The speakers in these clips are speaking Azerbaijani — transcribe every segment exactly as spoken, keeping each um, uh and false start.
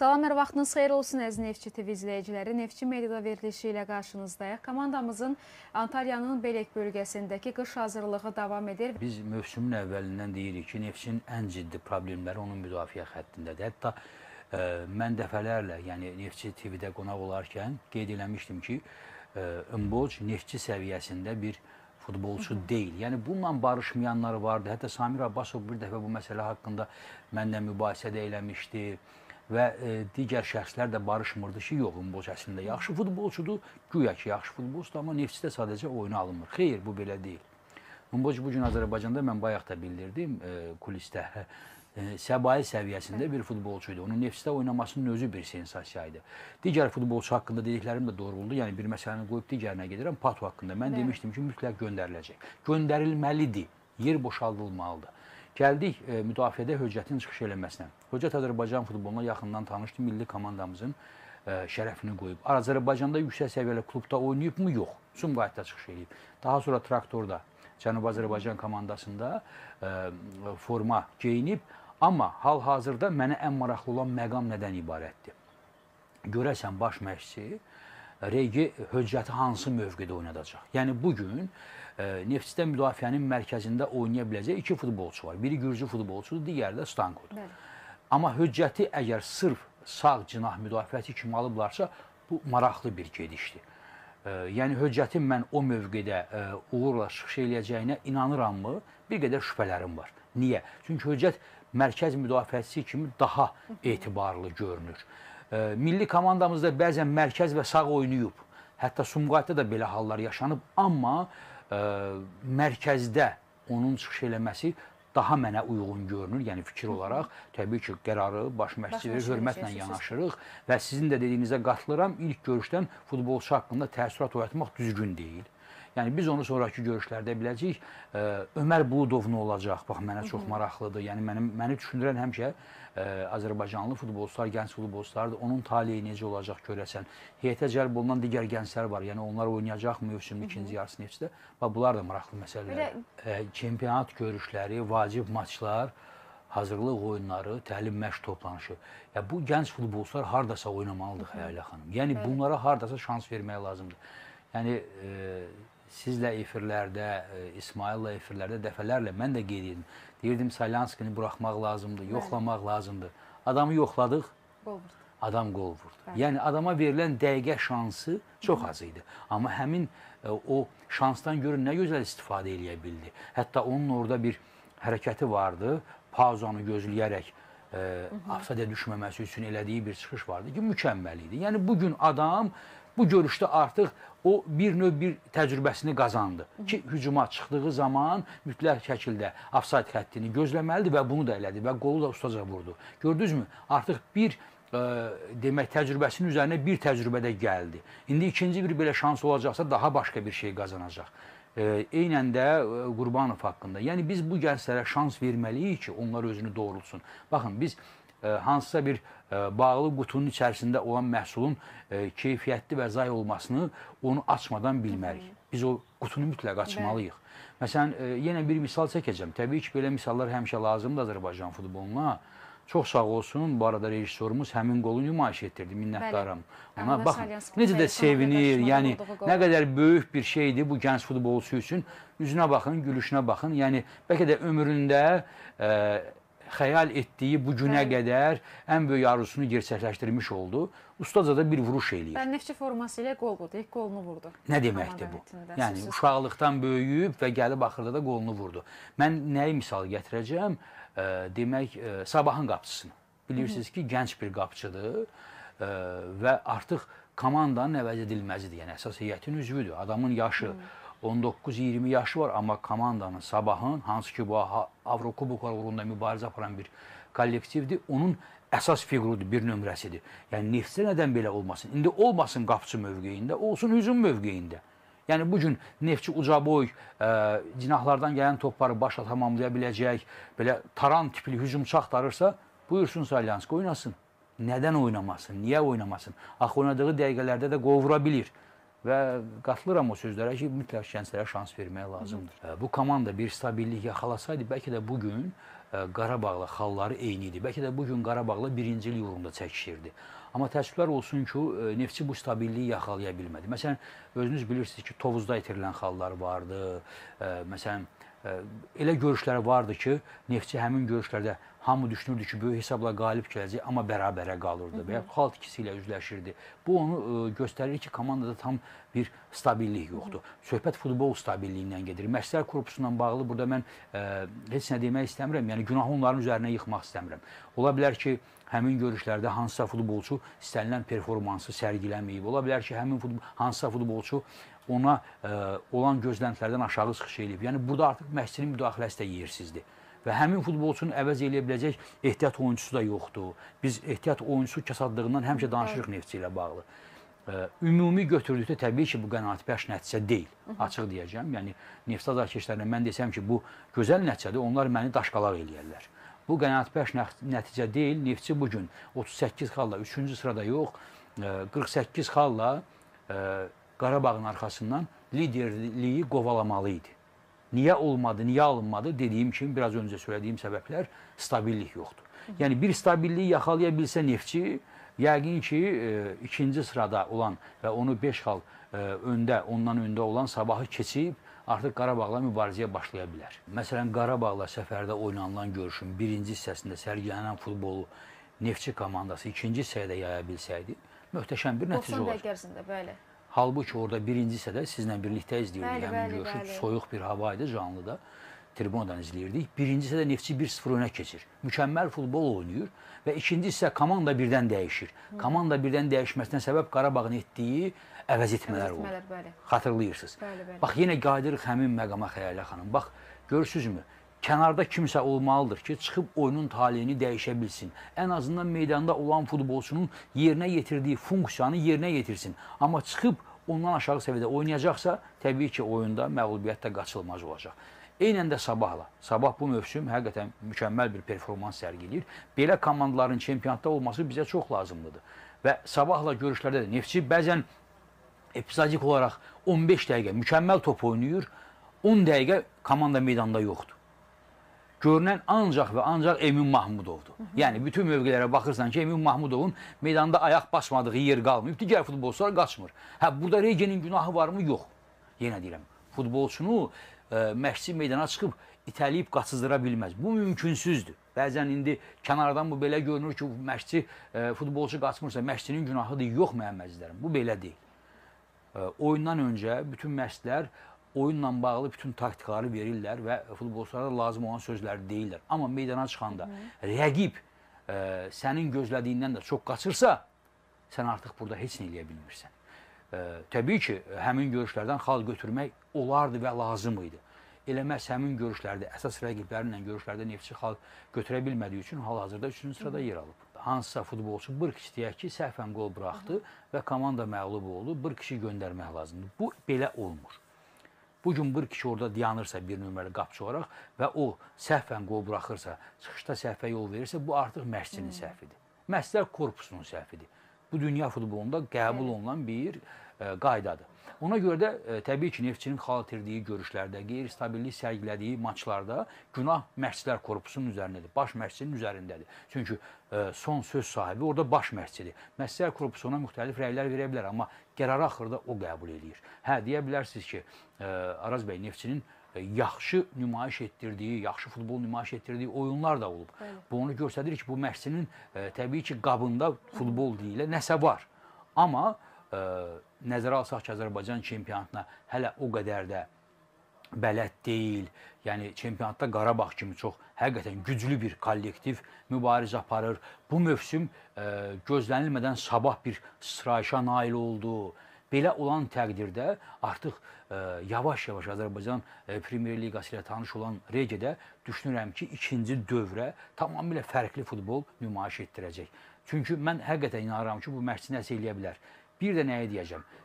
Salamlar, vaxtınız xeyir olsun əziz Neftçi T V izləyiciləri. Neftçi Mediada verilişi ilə qarşınızdayıq. Komandamızın Antalyanın Belek bölgəsindəki qış hazırlığı davam edir. Biz mövsümün əvvəlindən deyirik ki, Neftçinin ən ciddi problemləri onun müdafiə xəttindədir. Hətta e, mən dəfələrlə, yəni Neftçi T V-də qonaq olarkən qeyd eləmişdim ki, e, Mboc Neftçi səviyyəsində bir futbolçu deyil. Yəni bununla barışmayanlar vardı. Hətta Samir Abbasov bir dəfə bu məsələ haqqında mənlə mübahisə də eləmişdi. Və e, digər şəxslər də barışmırdı ki, yox, Mboc əslində yaxşı futbolçudur, güya ki, yaxşı futbolçudur, amma Neftçidə sadəcə oyuna alınmır. Xeyr, bu belə deyil. Mboc bugün Azərbaycanda, mən bayaq da bildirdim, e, kulisdə e, səbai səviyyəsində bir futbolçuydu. Onun Neftçidə oynamasının özü bir sensasiyaydı. Digər futbolçu haqqında dediklərim də doğru oldu. Yəni bir məsələni qoyub digərinə gedirəm. Patu haqqında mən evet. demişdim ki, mütləq göndəriləcək. Göndərilməlidir, yer boşaldılmalıdır. Gəldik e, müdafiədə Höccətin çıxış eləməsinə. Höccət Azərbaycan futboluna yaxından tanışdı, milli komandamızın e, şərəfini qoyub. Azərbaycanda yüksək səviyyəli klubda oynayıb mı? Yox. Sumqayıtda çıxış eləyib. Daha sonra Traktorda, Cənubi Azərbaycan komandasında e, forma geyinib. Amma hal-hazırda mənə ən maraqlı olan məqam nədən ibarətdir? Görəsən baş məşqçi Regi Höccəti hansı mövqedə oynadacaq? Yəni bugün e, Neftçidə müdafiənin mərkəzində oynaya biləcək iki futbolçu var. Biri Gürcü futbolçudur, digəri də Stankodur. Bəli. Amma Höccəti əgər sırf sağ cinah müdafiəsi kimi alıblarsa, bu maraqlı bir gedişdir. E, yəni Höccətin mən o mövqedə e, uğurla çıxış eləyəcəyinə inanırammı? Bir qədər şübhələrim var. Niyə? Çünki Höccət mərkəz müdafiəçisi kimi daha etibarlı görünür. Milli komandamızda bəzən mərkəz və sağ oynayıb. Hətta Sumqayıtda da belə hallar yaşanıb. Amma e, mərkəzdə onun çıxış eləməsi daha mənə uyğun görünür. Yəni fikir olaraq təbii ki, qərarı baş məşqçi verir, hörmətlə yanaşırıq. Və sizin də dediyinizə qatılıram. İlk görüşdən futbolçu haqqında təəssürat oyatmaq düzgün deyil. Yəni biz onu sonraki görüşlərdə biləcəyik. Ə, Ömər Buludov nə olacaq? Bax, mənə çox maraqlıdır. Yəni mənim, məni düşündürən həmişə ə, Azərbaycanlı futbolçular, gənc futbolçulardır. Onun taleyi necə olacaq görəsən. Heyətə cəlb olunan digər gənclər var. Yəni onlar oynayacaq mövsümün ikinci yarısı Neftçidə. Bax, bunlar da maraqlı məsələlər. Ə, çempionat görüşləri, vacib maçlar, hazırlıq oyunları, təlim məşq toplanışı. Ya, bu gənc futbolçular hardasa oynamalıdır Xəyalə xanım. Yəni bunlara hardasa şans vermək lazımdır. Yəni e, sizlə efirlərdə, e, İsmail'la efirlərdə dəfələrlə mən də qeyd edim. Deyirdim, Salyanskini buraxmaq lazımdır, yoxlamaq lazımdır. Adamı yoxladıq, adam qol vurdu. Yəni adama verilən dəqiqə şansı çox az idi. Amma həmin e, o şansdan görün nə gözəl istifadə eləyə bildi. Hətta onun orada bir hərəkəti vardı, pauzanı gözləyərək e, afsadə düşməməsi üçün elədiyi bir çıxış vardı ki, mükəmməl idi. Yəni bugün adam bu görüşdə artıq o bir növ bir təcrübəsini qazandı ki, hücuma çıxdığı zaman mütləq şəkildə ofsayd xəttini gözləməlidir və bunu da elədi və qolu da ustaca vurdu. Gördünüzmü? Artıq bir e, demək təcrübəsinin üzərinə bir təcrübə də gəldi. İndi ikinci bir belə şans olacaqsa daha başqa bir şey qazanacaq. E, eynən də e, Qurbanov haqqında. Yəni biz bu gənclərə şans verməliyik ki, onlar özünü doğrulsun. Baxın, biz hansısa bir bağlı qutunun içərisində olan məhsulun keyfiyyətli və zay olmasını onu açmadan bilmərik. Biz o qutunu mütləq açmalıyıq. Məsələn, yenə bir misal çəkəcəm. Təbii ki, belə misallar həmişə lazımdır Azərbaycan futboluna. Çox sağ olsun, bu arada rejissorumuz həmin qolu nümayiş etdirdi, minnətdaram. Ona baxın, necə də sevinir, yəni nə qədər böyük bir şeydir bu gənc futbolçu üçün. Üzünə baxın, gülüşünə baxın. Yəni, bəlkə də ömründə xəyal etdiyi bu günə qədər ən böyük arzusunu gerçəkləşdirmiş oldu. Ustaca da bir vuruş eləyir. Və Neftçi forması ilə qol vurdu, ilk qolunu vurdu. Nə deməkdir bu? Yəni uşaqlıqdan böyüyüb və gəlib axırda da qolunu vurdu. Mən nəyi misal gətirəcəm? E, demək, e, Sabahın qapıçısını. Bilirsiniz ki, gənc bir qapıçıdır e, və artıq komandanın əvəz edilməzidir. Yəni əsas heyətin üzvüdür. Adamın yaşı on doqquz iyirmi yaşı var, amma komandanın, Sabahın, hansı ki bu Avrokuboklar uğrunda mübarizə aparan bir kollektivdir, onun əsas figurudur, bir nömrəsidir. Yəni Neftçidə nədən belə olmasın? İndi olmasın qapıçı mövqeyində, olsun hücum mövqeyində. Yəni bugün Neftçi ucaboy, e, cinahlardan gələn topları başla tamamlaya biləcək, belə taran tipli hücumçu axtarırsa, buyursun Salyanski oynasın. Nədən oynamasın? Niyə oynamasın? Axı oynadığı dəqiqələrdə də qol vura bilir. Və qatılıram o sözlərə ki, mütləq gənclərə şans vermək lazımdır. Hı -hı. Bu komanda bir stabillik yaxalasaydı, bəlkə də bugün Qarabağla xalları eyni idi. Bəlkə də bugün Qarabağla birinci il yolunda çəkişirdi. Amma təəssüflər olsun ki, Neftçi bu stabilliyi yaxalaya bilmədi. Məsələn, özünüz bilirsiniz ki, Tovuzda itirilən xallar vardı. Məsələn, elə görüşlər vardı ki, Neftçi həmin görüşlərdə hamı düşünürdü ki, böyük hesabla qalib gələcək, amma bərabərə qalırdı və ya xal tikisi ilə üzləşirdi. Bu onu göstərir ki, komandada tam bir stabillik yoxdur. Söhbət futbol stabilliyindən gedir. Məşqçilər korpusundan bağlı burada mən heç nə demək istəmirəm, yəni günahı onların üzərinə yıxmaq istəmirəm. Ola bilər ki, həmin görüşlərdə hansısa futbolçu istənilən performansı sərgiləməyib. Ola bilər ki, həmin futbol, hansısa futbolçu ona ə, olan gözləntilərdən aşağı çıxış edib. Yəni burada artıq məşqçinin müdaxiləsi də yersizdir. Və həmin futbolçunun əvəz eləyə biləcək ehtiyat oyuncusu da yoxdur. Biz ehtiyat oyuncusu kəsadlığından həmişə danışırıq Neftçi ilə bağlı. Ə, ümumi götürdükdə təbii ki, bu qənaətbəxş nəticə deyil. Açıq deyəcəm. Yəni Neftçi azarkeşlərinə mən desəm ki, bu gözəl nəticədir, onlar məni daşqalaq eləyərlər. Bu qənaətbəxş nəticə deyil. Neftçi bugün otuz səkkiz xalla üçüncü sırada yox, qırx səkkiz xalla Qarabağın arxasından liderliyi qovalamalı idi. Niyə olmadı, niyə alınmadı dediyim kimi, biraz öncə söylədiyim səbəblər stabillik yoxdur. Yəni bir stabilliyi yaxalaya bilsə Neftçi, yəqin ki, ikinci sırada olan və onu beş xal öndə, ondan öndə olan Sabahı keçib, artıq Qarabağla mübarizəyə başlaya bilər. Məsələn, Qarabağla səfərdə oynanılan görüşün birinci hissəsində sərgilənən futbolu Neftçi komandası ikinci hissəyə yaya bilsəydi, möhtəşəm bir nəticə olacaq. doxsan dəqiqə ərzində, bəli. Halbuki orada birinci hissədə sizlə birlikdə izləyirdik həmin görüşü. Soyuq bir hava idi, canlıda. Tribunadan izləyirdik. Birinci hissədə Neftçi bir sıfır önə keçir. Mükəmməl futbol oynayır və ikinci hissə komanda birdən dəyişir. Komanda birdən dəyişməsinə səbəb Qarabağın etdiyi əvəz etmələr olur. Xatırlayırsınız. Bax, yenə qayıdırıq həmin məqama Xəyalə xanım. Bax, görürsünüzmü? Kənarda kimsə olmalıdır ki, çıxıb oyunun taleyini dəyişə bilsin. Ən azından meydanda olan futbolçunun yerinə yetirdiyi funksiyanı yerinə yetirsin. Amma çıxıb ondan aşağı səviyyədə oynayacaqsa, təbii ki, oyunda məğlubiyyət də qaçılmaz olacaq. Eynən də Sabahla. Sabah bu mövsüm həqiqətən mükəmməl bir performans sərgiləyir. Belə komandaların çempionatda olması bizə çox lazımlıdır. Və Sabahla görüşlərdə də Neftçi bəzən epizodik olaraq on beş dəqiqə mükəmməl top oynayır, on dəqiqə komanda meydanda yoxdur. Görünən ancaq və ancaq Emin Mahmudovdur. Yəni, bütün mövqelərə baxırsan ki, Emin Mahmudovun meydanda ayaq basmadığı yer qalmayıb, digər futbolçular qaçmır. Hə, burada Regenin günahı varmı? Yox. Yenə deyirəm, futbolçunu məşqçi meydana çıxıb itəliyib qaçızdıra bilməz. Bu mümkünsüzdür. Bəzən indi kənardan bu belə görünür ki, məşqçi, futbolçu qaçmırsa məşqçinin günahıdır. Yox, mənim əzizlərim, bu belə deyil. Oyundan öncə bütün məşqçilər oyunla bağlı bütün taktikaları verirlər və futbolçulara lazım olan sözləri deyirlər. Amma meydana çıxanda rəqib sənin gözlədiyindən də çox qaçırsa, sən artıq burada heç nə eləyə bilmirsən. Təbii ki, həmin görüşlərdən xal götürmək olardı və lazım idi. Elə məhz həmin görüşlərdə, əsas rəqiblərlə görüşlərdə Neftçi xal götürə bilmədiyi üçün hal-hazırda üçüncü sırada yer alıb. Hansısa futbolçu bir kişi deyək ki, səhvən qol buraxdı və komanda məğlub oldu, bir kişi göndərmək lazımdır. Bu belə olmur. Bugün bir kişi orada dayanırsa bir nömrəli qapçı olaraq və o səhvən qol buraxırsa, çıxışda səhvə yol verirsə, bu artıq məşqçinin səhvidir. Məşqçilər korpusunun səhvidir. Bu dünya futbolunda qəbul olunan bir qaydadır. Ona görə də təbii ki, Neftçinin xal itirdiyi görüşlərdə, qeyri-stabillik sərgilədiyi maçlarda günah məşqçilər korpusunun üzərindədir, baş məşqçinin üzərindədir. Çünki son söz sahibi orada baş məşqçidir. Məşqçilər korpusu ona müxtəlif rəylər verə bilər, amma qərarı axırda o qəbul edir. Hə, deyə bilərsiniz ki, Araz bəy, Neftçinin yaxşı nümayiş etdirdiyi, yaxşı futbol nümayiş etdirdiyi oyunlar da olub. Bu onu göstərir ki, bu məşqçinin təbii ki, qabında futbol deyilə nəsə var. Amma nəzərə alsaq ki, Azərbaycan çempionatına hələ o qədər də bələd deyil. Yəni, çempionatda Qarabağ kimi çox həqiqətən güclü bir kollektiv mübarizə aparır. Bu mövsüm gözlənilmədən Sabah bir sıçrayışa nail oldu. Belə olan təqdirdə artıq yavaş-yavaş Azərbaycan Premyer Liqası ilə tanış olan Regedə düşünürəm ki, ikinci dövrə tamamilə fərqli futbol nümayiş etdirəcək. Çünki mən həqiqətən inanıram ki, bu məşqçi nəsə eləyə bilər. Bir də nəyə deyəcəm?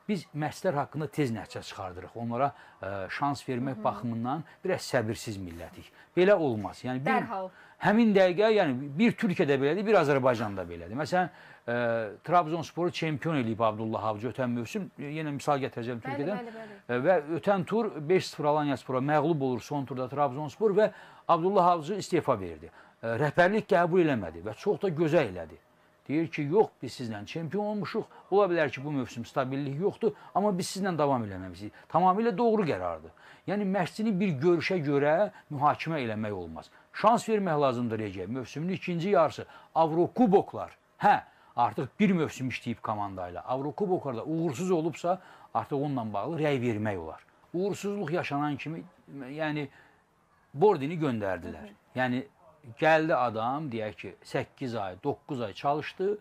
biz məşqçilər haqqında tez nəticə çıxardırıq. Onlara ə, şans vermək Hı -hı. baxımından biraz səbirsiz millətik. Belə olmaz. Yəni bir, Dərhal. Həmin dəqiqə, yəni bir Türkiyədə belədir, bir Azərbaycanda belədir. Məsələn, ə, Trabzonsporu çempion eləyib Abdullah Avcı ötən mövsüm. Yenə misal gətirəcəm Türkiyədən. Bəli, bəli, bəli. Və ötən tur beş sıfır Alanyaspora məğlub olur son turda Trabzonspor və Abdullah Avcı istefa verdi. Ə, rəhbərlik qəbul eləmədi və çox da gözəl elədi. Deyir ki, yox, biz sizlə çempion olmuşuq. Ola bilər ki, bu mövsüm stabillik yoxdur, amma biz sizlə davam eləməmişik. Tamamilə doğru qərardır. Yəni, məşqçini bir görüşə görə mühakimə eləmək olmaz. Şans vermək lazımdır Regiyə. Mövsümün ikinci yarısı Avrokuboklar. Hə, artıq bir mövsüm işləyib komandayla. Avrokuboklarda uğursuz olubsa, artıq onunla bağlı rəy vermək olar. Uğursuzluq yaşanan kimi, yəni, Bordini göndərdilər. Yəni, gəldi adam, deyək ki, səkkiz ay, doqquz ay çalışdı,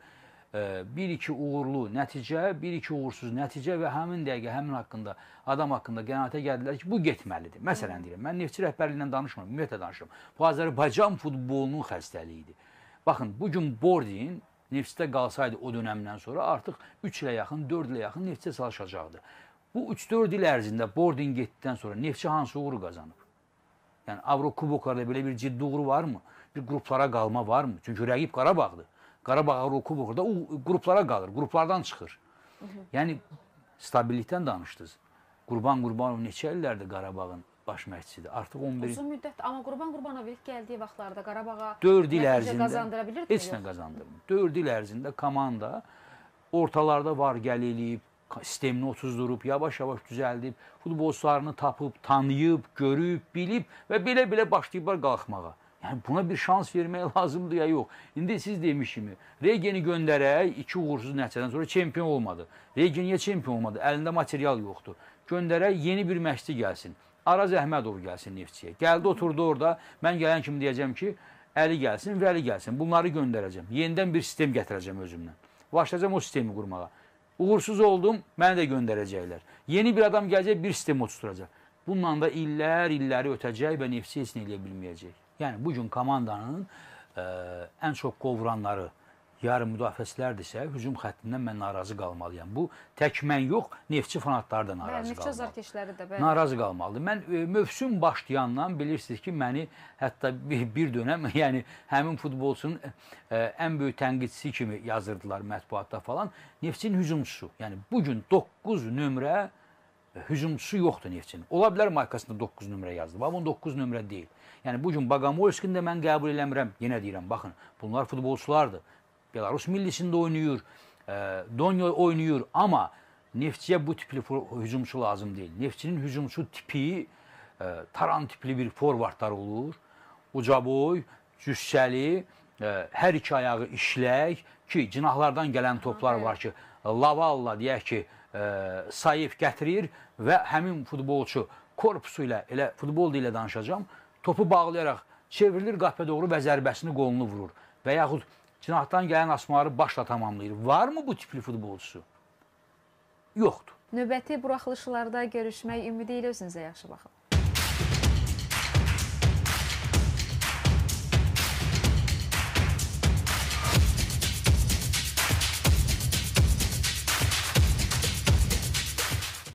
bir iki uğurlu nəticə, bir iki uğursuz nəticə və həmin dəqiqə, həmin haqqında, adam haqqında qənaətə gəldilər ki, bu getməlidir. Məsələn deyirəm, mən Neftçi rəhbərliyindən danışmıram, ümumiyyətlə danışıram. Bu, Azərbaycan futbolunun xəstəliyidir. Baxın, bugün Bordin Neftçidə qalsaydı o dönəmdən sonra artıq üç ilə yaxın, dörd ilə yaxın Neftçidə çalışacaqdı. Bu üç dörd il ərzində Bordin getdikdən sonra Neftçi hansı uğuru qazanıb? Yəni, Avrokuboklarda belə bir ciddi uğuru varmı? Bir qruplara qalma varmı? Çünki rəqib Qarabağdır. Qarabağ Avrokuboklarda o qruplara qalır, qruplardan çıxır. Yəni, stabillikdən danışdınız. Qurban Qurbanov neçə illərdir Qarabağın baş məşqçisidir? Artıq on bir... Uzun müddət, amma Qurban Qurbanov ilk gəldiyi vaxtlarda Qarabağa nəticə qazandıra bilirdi mi? Heç nə qazandırmır. dörd il ərzində komanda ortalarda var gəl eləyib, sistemini otuzdurub, yavaş-yavaş düzəldib, futbolçularını tapıb, tanıyıb, görüb, bilib və belə-belə başlayıblar qalxmağa. Yəni, buna bir şans vermək lazımdır ya yox. İndi siz demiş kimi, Regeni göndərək, iki uğursuz nəticədən sonra çempion olmadı. Regeniyə çempion olmadı, əlində material yoxdur. Göndərək, yeni bir məşqçi gəlsin. Araz Əhmədov gəlsin Neftçiyə. Gəldi, oturdu orada, mən gələn kimi deyəcəm ki, Əli gəlsin, Vəli gəlsin. Bunları göndərəcəm. Yenidən bir sistem gətirəcəm özümdən. Başlayacağım o sistemi qurmağa. Uğursuz oldum, məni də göndərəcəklər. Yeni bir adam gələcək, bir sistem oturacaq. Bununla da illər, illəri ötəcək və Neftçi heç nə eləyə bilməyəcək. Yəni, bugün komandanın ə, ən çox qovranları yarım müdafiəçilərdirsə, hücum xəttindən mən narazı qalmalıyam. Bu, tək mən yox, Neftçi fanatları da narazı qalmalıdır. Narazı qalmalıdır. Mən e, mövsüm başlayandan bilirsiniz ki, məni hətta bir, bir dönəm, yəni həmin futbolçunun e, ən böyük tənqidçisi kimi yazırdılar mətbuatda falan. Neftçinin hücumçusu. Yəni, bugün doqquz nömrə e, hücumçusu yoxdur Neftçinin. Ola bilər markasında doqquz nömrə yazdı. Amma doqquz nömrə deyil. Yəni, bugün Baqamolskini də mən qəbul eləmirəm. Yenə deyirəm, baxın, bunlar futbolçulardır. Belarus millisində oynayır, Donyo oynayır, amma Neftçiyə bu tipli hücumçu lazım deyil. Neftçinin hücumçu tipi taran tipli bir forvardlar olur. Ucaboy, cüssəli, hər iki ayağı işlək ki, cinahlardan gələn toplar var ki, Lavalla deyək ki, Sayef gətirir və həmin futbolçu korpusu ilə, elə futbol ilə danışacağım, topu bağlayaraq çevrilir qapıya doğru və zərbəsini qolunu vurur. Və yaxud cinahdan gələn asmaları başla tamamlayır. Varmı bu tipli futbolçusu? Yoxdur. Növbəti buraxılışlarda görüşmək ümidi ilə özünüzə yaxşı baxın.